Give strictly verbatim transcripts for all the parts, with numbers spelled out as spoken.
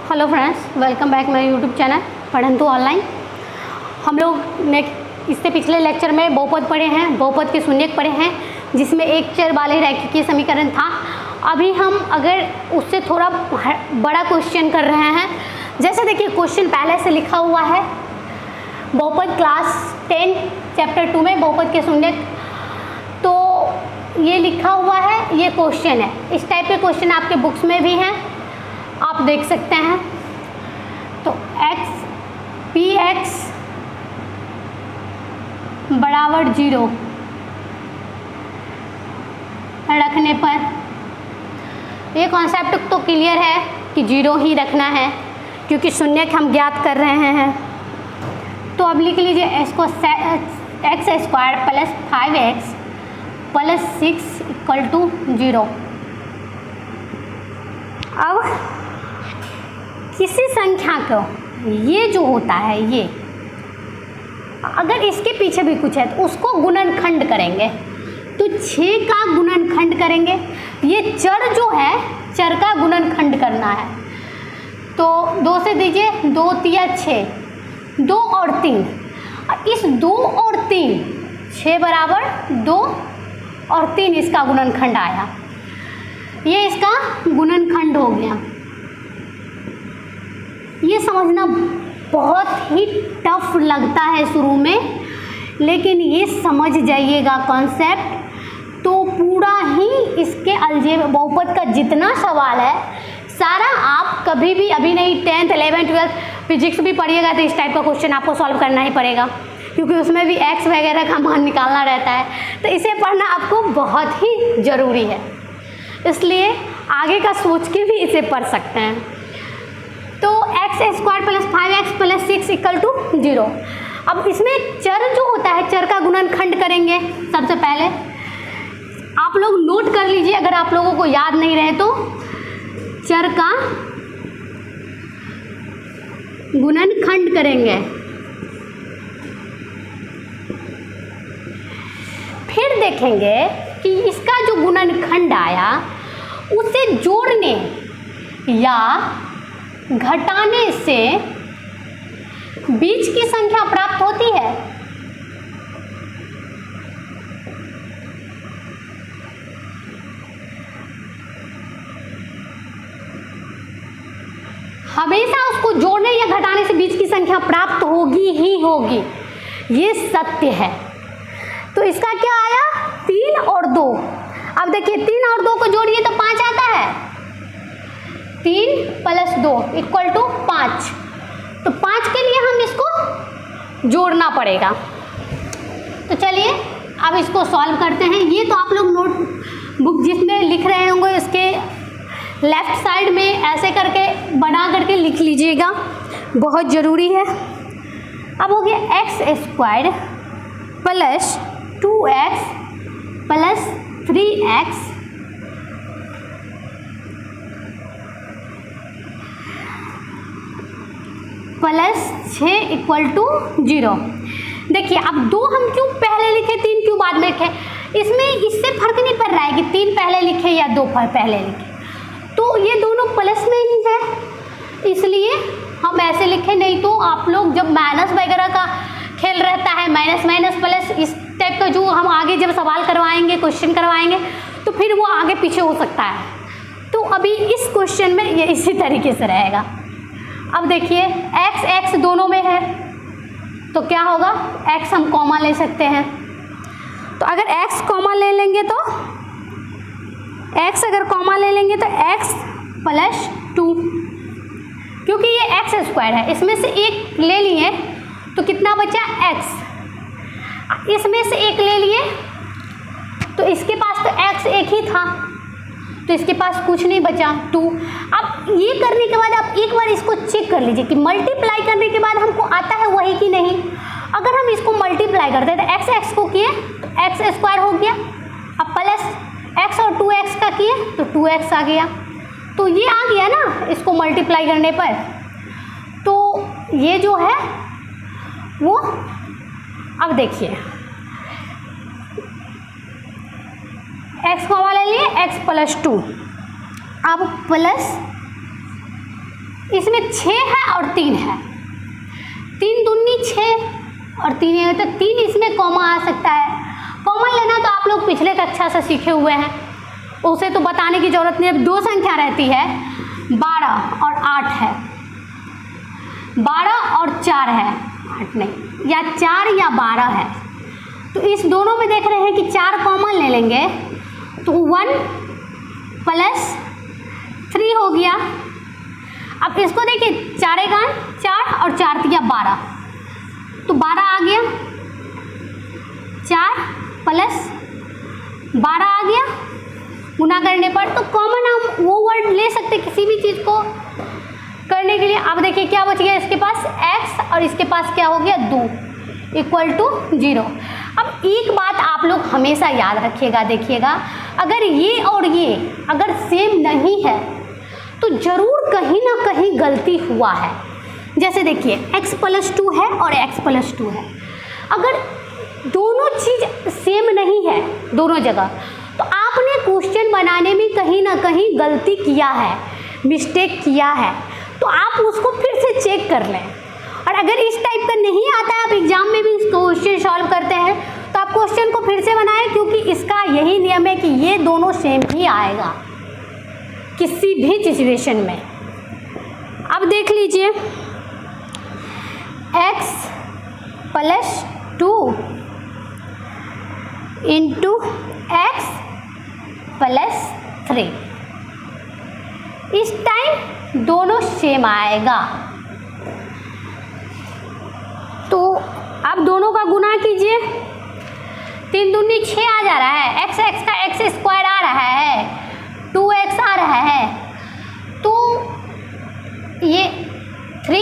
Hello friends, welcome back मेरे YouTube channel Padhantu online. हम लोग ने इससे पिछले लेक्चर में बहुपद पढ़े हैं, बहुपद के शून्यक पढ़े हैं, जिसमें एक चर वाले रैखिक समीकरण था। अभी हम अगर उससे थोड़ा बड़ा क्वेश्चन कर रहे हैं, जैसे देखिए क्वेश्चन पहले से लिखा हुआ है बहुपद क्लास टेन चैप्टर टू में बहुपद के शून्यक, तो ये लिखा हुआ है, ये क्वेश्चन है। इस टाइप के क्वेश्चन आपके बुक्स में भी हैं, आप देख सकते हैं। तो x पी एक्स बराबर जीरो रखने पर ये कॉन्सेप्ट तो क्लियर है कि जीरो ही रखना है, क्योंकि शून्यक हम ज्ञात कर रहे हैं। तो अब लिख लीजिए इसको x square plus five x plus six equal to zero. अब किसी संख्या को ये जो होता है, ये अगर इसके पीछे भी कुछ है तो उसको गुणनखंड करेंगे। तो छः का गुणनखंड करेंगे, ये चर जो है चर का गुणनखंड करना है। तो दो से दीजिए, दो तिया छः, दो और तीन, इस दो और तीन, छः बराबर दो और तीन इसका गुणनखंड आया, ये इसका गुणनखंड हो गया। ये समझना बहुत ही टफ लगता है शुरू में, लेकिन ये समझ जाइएगा कॉन्सेप्ट तो पूरा ही इसके अलजेब्रा बहुपद का जितना सवाल है सारा आप कभी भी, अभी नहीं, टेंथ इलेवेंथ ट्वेल्थ फिजिक्स भी पढ़िएगा तो इस टाइप का क्वेश्चन आपको सॉल्व करना ही पड़ेगा, क्योंकि उसमें भी एक्स वगैरह का मान निकालना रहता है। तो इसे पढ़ना आपको बहुत ही ज़रूरी है, इसलिए आगे का सोच के भी इसे पढ़ सकते हैं। तो x square plus five x plus six equal to zero. अब इसमें चर जो होता है, चर का गुणनखंड करेंगे। सबसे पहले आप लोग नोट कर लीजिए, अगर आप लोगों को याद नहीं रहे तो चर का गुणनखंड करेंगे। फिर देखेंगे कि इसका जो गुणनखंड आया उसे जोड़ने या घटाने से बीच की संख्या प्राप्त होती है। हमेशा उसको जोड़ने या घटाने से बीच की संख्या प्राप्त होगी ही होगी, ये सत्य है। तो इसका क्या आया, तीन और दो। अब देखिए तीन और दो को जोड़िए तो पाँच आता है, तीन प्लस दो इक्वल टू पाँच। तो पाँच के लिए हम इसको जोड़ना पड़ेगा। तो चलिए अब इसको सॉल्व करते हैं। ये तो आप लोग नोट बुक जिसमें लिख रहे होंगे उसके लेफ्ट साइड में ऐसे करके बना करके लिख लीजिएगा, बहुत ज़रूरी है। अब हो गया x square plus two x plus three x plus छः इक्वल टू जीरो। देखिए अब दो हम क्यों पहले लिखे, तीन क्यों बाद में लिखे, इसमें इससे फर्क नहीं पड़ रहा है कि तीन पहले लिखे या दो पहले लिखे, तो ये दोनों प्लस में ही है इसलिए हम ऐसे लिखे। नहीं तो आप लोग जब माइनस वगैरह का खेल रहता है, माइनस माइनस प्लस इस टाइप का जो हम आगे जब सवाल करवाएंगे, क्वेश्चन करवाएंगे, तो फिर वो आगे पीछे हो सकता है। तो अभी इस क्वेश्चन में ये इसी तरीके से रहेगा। अब देखिए x x दोनों में है तो क्या होगा, x हम कॉमा ले सकते हैं। तो अगर x कॉमा ले लेंगे तो x अगर कॉमा ले लेंगे तो x प्लस टू, क्योंकि ये एक्स स्क्वायर है, इसमें से एक ले लिए तो कितना बचा x, इसमें से एक ले लिए तो इसके पास तो x एक ही था तो इसके पास कुछ नहीं बचा, टू। अब ये करने के बाद आप एक बार इसको चेक कर लीजिए कि मल्टीप्लाई करने के बाद हमको आता है वही कि नहीं। अगर हम इसको मल्टीप्लाई करते हैं तो एक्स एक्स को किए तो एक्स स्क्वायर हो गया, अब प्लस एक्स और टू एक्स का किए तो टू एक्स आ गया। तो ये आ गया ना इसको मल्टीप्लाई करने पर। तो ये जो है वो, अब देखिए एक्स कॉमा ले लिए, एक्स प्लस टू, अब प्लस इसमें छः है और तीन है, तीन दूनी छः और तीन है, तो तीन इसमें कॉमा आ सकता है। कॉमन लेना तो आप लोग पिछले कक्षा से सीखे हुए हैं, उसे तो बताने की ज़रूरत नहीं है। दो संख्या रहती है, बारह और आठ है, बारह और चार है, आठ नहीं, या चार या बारह है। तो इस दोनों में देख रहे हैं कि चार कॉमन ले लेंगे तो वन प्लस थ्री हो गया। अब इसको देखिए, चार एकान चार और चार तिया बारह, तो बारह आ गया, चार प्लस बारह आ गया गुना करने पर। तो कॉमन हम वो वर्ड ले सकते किसी भी चीज़ को करने के लिए। अब देखिए क्या बच गया, इसके पास x और इसके पास क्या हो गया, दो इक्वल टू जीरो। अब एक बात आप लोग हमेशा याद रखिएगा, देखिएगा, अगर ये और ये अगर सेम नहीं है तो ज़रूर कहीं ना कहीं गलती हुआ है। जैसे देखिए x प्लस टू है और x प्लस टू है, अगर दोनों चीज़ सेम नहीं है दोनों जगह, तो आपने क्वेश्चन बनाने में कहीं ना कहीं गलती किया है, मिस्टेक किया है, तो आप उसको फिर से चेक कर लें। और अगर इस टाइप का नहीं आता है, आप एग्जाम में भी क्वेश्चन सॉल्व करते हैं, तो आप क्वेश्चन को फिर से बनाएं, क्योंकि इसका यही नियम है कि ये दोनों सेम ही आएगा किसी भी सिचुएशन में। अब देख लीजिए, x plus two into x plus three, इस टाइम दोनों सेम आएगा। तो अब दोनों का गुना कीजिए, तीन दूनी छः आ जा रहा है, x x का x स्क्वायर आ रहा है, टू एक्स आ रहा है, तो ये थ्री,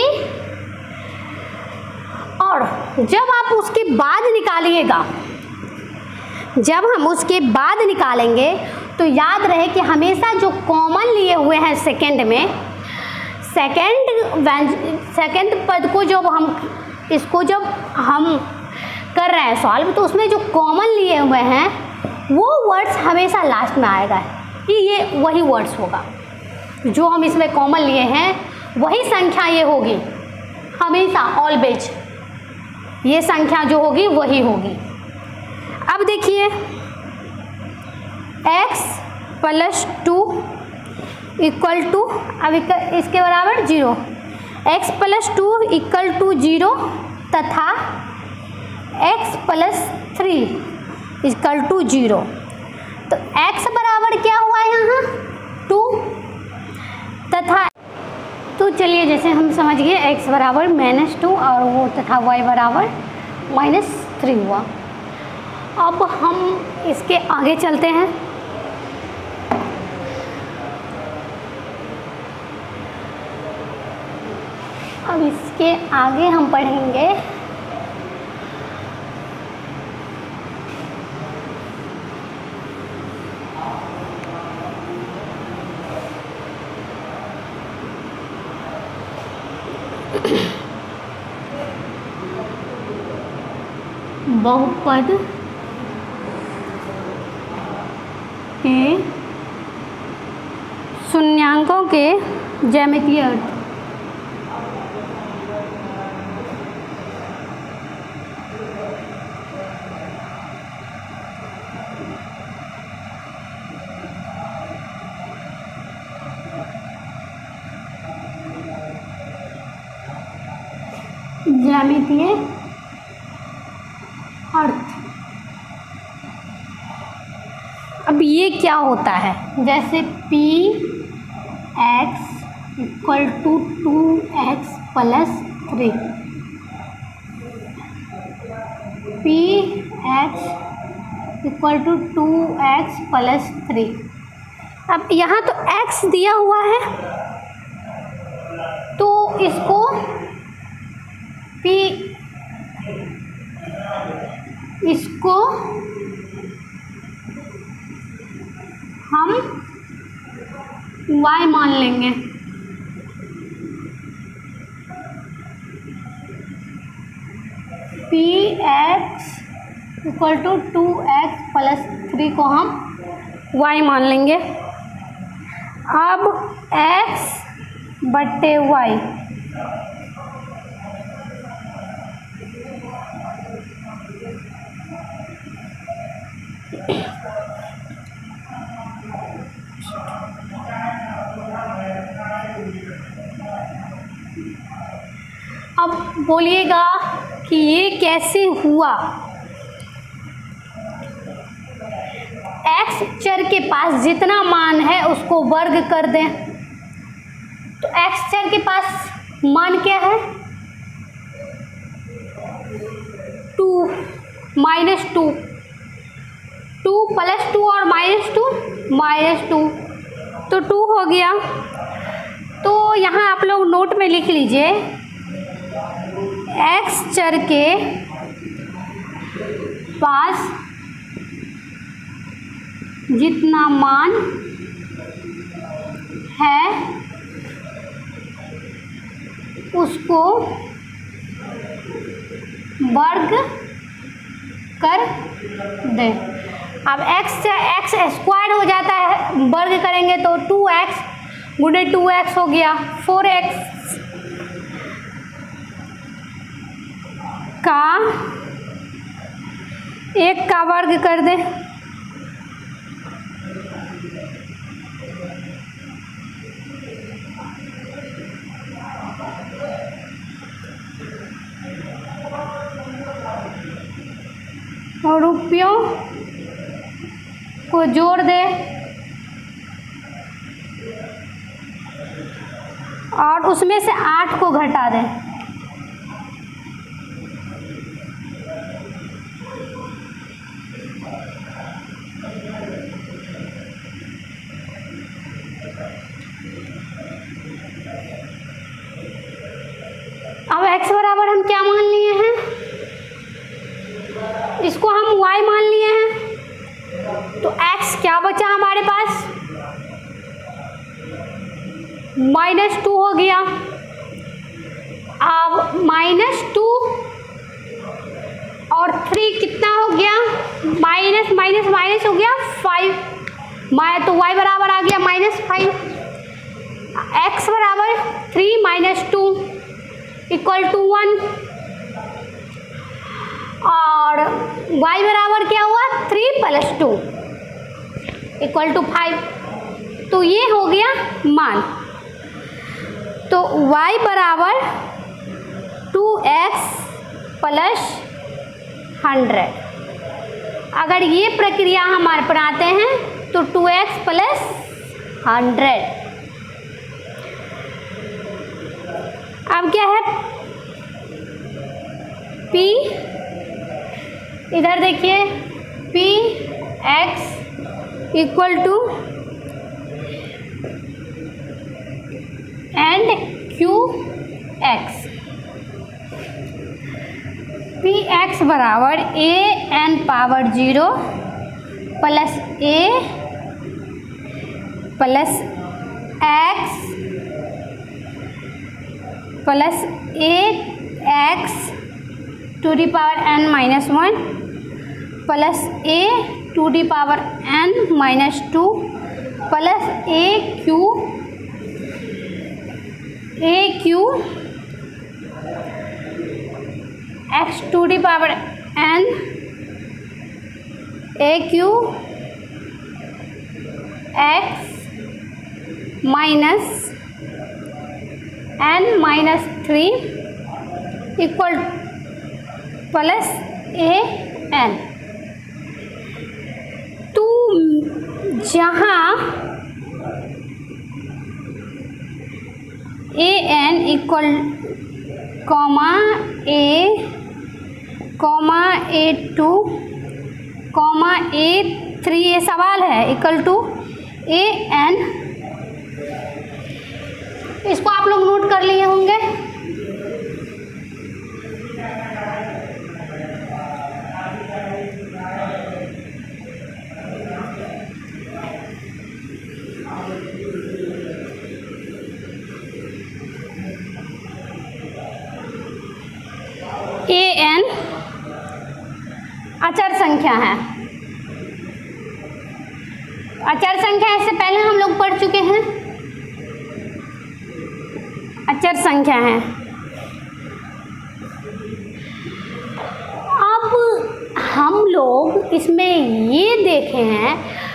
और जब आप उसके बाद निकालिएगा, जब हम उसके बाद निकालेंगे तो याद रहे कि हमेशा जो कॉमन लिए हुए हैं सेकंड में, सेकंड सेकंड पद को जब हम इसको जब हम कर रहे हैं सॉल्व, तो उसमें जो कॉमन लिए हुए हैं वो वर्ड्स हमेशा लास्ट में आएगा, कि ये वही वर्ड्स होगा जो हम इसमें कॉमन लिए हैं, वही संख्या ये होगी हमेशा, ऑलवेज ये संख्या जो होगी वही होगी। अब देखिए, x plus two equal to, अब इसके बराबर zero, x plus two equal to zero तथा x plus three equal to zero. तो x बराबर क्या हुआ यहाँ, टू, तथा तो चलिए जैसे हम समझ गए x बराबर माइनस टू और वो तथा y बराबर माइनस थ्री हुआ। अब हम इसके आगे चलते हैं। अब इसके आगे हम पढ़ेंगे बहुपद के शून्यांकों के ज्यामितीय अर्थ। ज्यामितीय अर्थ, अब ये क्या होता है, जैसे p x equal to two x plus three, P x equal to two x plus three. अब यहाँ तो x दिया हुआ है, तो इसको p इसको हम y मान लेंगे। P x equal to two x plus three को हम y मान लेंगे। अब x बट्टे वाई। अब बोलिएगा कि ये कैसे हुआ। x चर के पास जितना मान है उसको वर्ग कर दें, तो x चर के पास मान क्या है, two minus two, two plus two और माइनस टू माइनस टू, तो टू हो गया। तो यहाँ आप लोग नोट में लिख लीजिए x चर के पास जितना मान है उसको वर्ग कर दें। अब x x स्क्वायर हो जाता है, वर्ग करेंगे तो टू एक्स गुणे टू एक्स हो गया फोर एक्स का एक का वर्ग कर दें। और रुपयों को जोड़ दे और उसमें से आठ को घटा दें। अब x बराबर हम क्या मान लिए हैं, इसको हम y मान लिए हैं, तो x क्या बचा हमारे पास, माइनस टू हो गया। अब माइनस टू और थ्री कितना हो गया, माइनस माइनस माइनस हो गया फाइव, माया तो y बराबर आ गया माइनस फाइव। x बराबर three minus two equal to one और y बराबर क्या हुआ, three plus two equal to five. तो ये हो गया मान। तो y बराबर टू एक्स प्लस हंड्रेड। अगर ये प्रक्रिया हम अपनाते हैं तो टू एक्स प्लस हंड्रेड। अब क्या है p, इधर देखिए p x equal to and q x। P X बराबर A N power zero plus A plus X plus A X to the power N minus one plus A to the power N minus two plus A Q A Q X to the power N A Q X minus N minus three equal plus A N. तो जहाँ A N equal comma A comma A two comma A three, ये सवाल है, equal to A N, इसको आप लोग note कर लिए होंगे। ए एन अचर संख्या है। अचर संख्या इससे पहले हम लोग पढ़ चुके हैं। अचर संख्या हैं। अब हम लोग इसमें ये देखे हैं,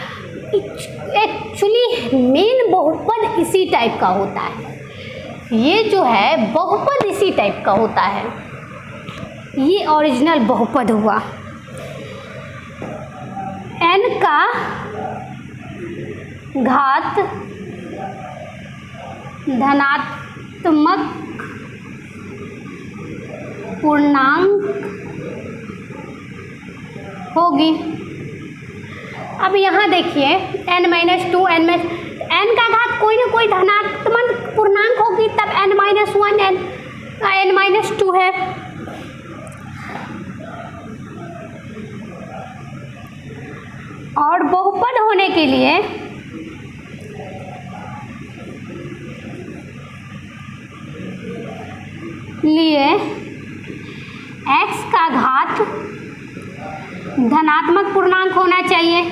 एक्चुअली मेन बहुपद इसी टाइप का होता है। ये जो है बहुपद इसी टाइप का होता है, ये ओरिजिनल बहुपद हुआ। n का घात धनात्मक पूर्णांक होगी। अब यहाँ देखिए n माइनस टू एन में n का घात कोई ना कोई धनात्मक पूर्णांक होगी, तब n minus one N N minus two है। और बहुपद होने के लिए लिए x का घात धनात्मक पूर्णांक होना चाहिए।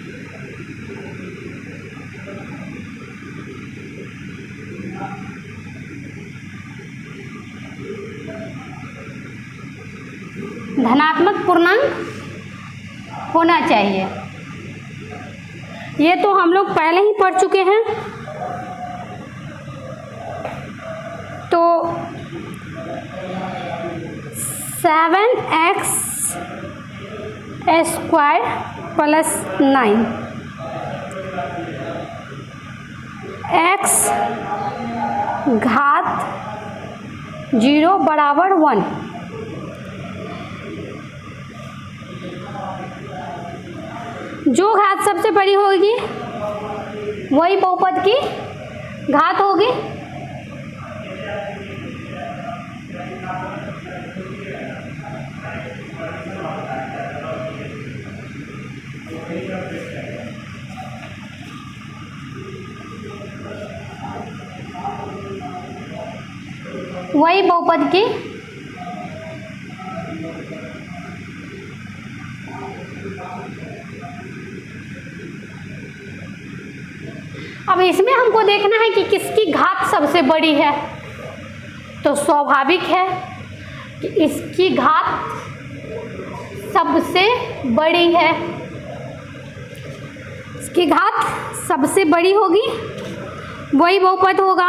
धनात्मक पूर्णांक होना चाहिए। ये तो हम लोग पहले ही पढ़ चुके हैं। तो seven x square plus nine x घात जीरो बराबर वन। जो घात सबसे बड़ी होगी वही बहुपद की घात होगी। वही बहुपद की अब इसमें हमको देखना है कि किसकी घात सबसे बड़ी है। तो स्वाभाविक है कि इसकी घात सबसे बड़ी है, इसकी घात सबसे बड़ी होगी, वही बहुपद होगा।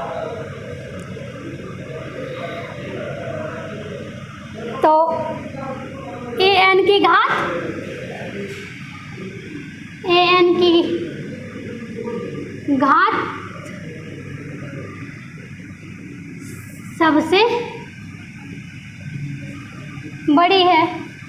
तो ए एन की घात ए एन की घात सबसे बड़ी है।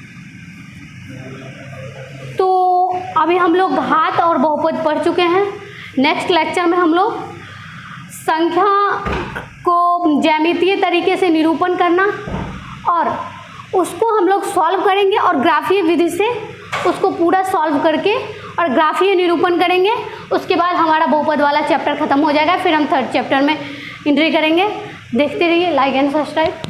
तो अभी हम लोग घात और बहुपद पढ़ चुके हैं। नेक्स्ट लेक्चर में हम लोग संख्या को ज्यामितीय तरीके से निरूपण करना और उसको हम लोग सॉल्व करेंगे और ग्राफीय विधि से उसको पूरा सॉल्व करके और ग्राफीय निरूपण करेंगे। उसके बाद हमारा बहुपद वाला चैप्टर खत्म हो जाएगा। फिर हम थर्ड चैप्टर में एंट्री करेंगे। देखते रहिए, लाइक एंड सब्सक्राइब।